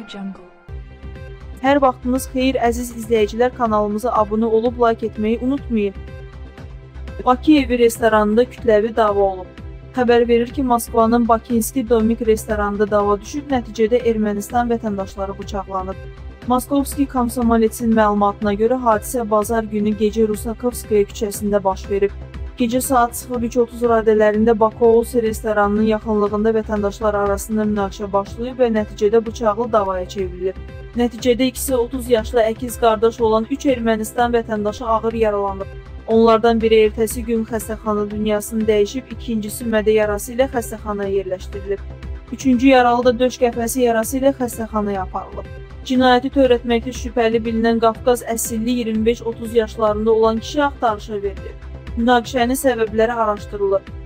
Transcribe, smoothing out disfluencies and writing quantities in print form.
Jungle. Hər vaxtınız xeyir əziz izləyicilər, kanalımıza abunə olub like etməyi unutmayın. Bakı evi restoranında kütləvi dava olub. Xəbər verir ki, Moskvanın Bakinski Domik restoranında dava düşüb, nəticədə Ermənistan vətəndaşları bıçaqlanıb. Moskovski Komsomolets-in məlumatına görə hadisə bazar günü gecə Rusakovskaya küçəsində baş verib. Gecə saat 03:30 radələrində Bakovolsi restoranının yaxınlığında vətəndaşlar arasında münaqişə başlayıb və nəticədə bıçaqlı davaya çevrilib. Nəticədə ikisi 30 yaşlı əkiz qardaş olan 3 Ermənistan vətəndaşı ağır yaralanıb. Onlardan biri ertəsi gün xəstəxana dünyasını dəyişib, ikincisi mədə yarası ilə xəstəxanaya yerləşdirilib. Üçüncü yaralı da döş qəfəsi yarası ilə xəstəxanaya aparılıb. Cinayəti törətməkdə şübhəli bilinən Qafqaz əsilli 25-30 yaşlarında olan kişi axtarışa verilib. Münaqişənin səbəbləri araşdırılır.